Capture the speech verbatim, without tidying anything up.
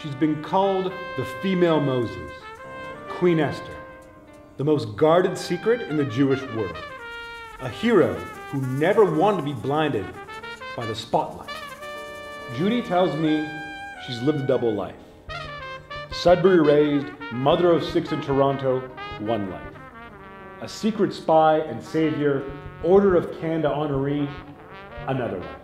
She's been called the female Moses, Queen Esther, the most guarded secret in the Jewish world, a hero who never wanted to be blinded by the spotlight. Judy tells me she's lived a double life. Sudbury raised, mother of six in Toronto, one life. A secret spy and savior, Order of Canada honoree, another life.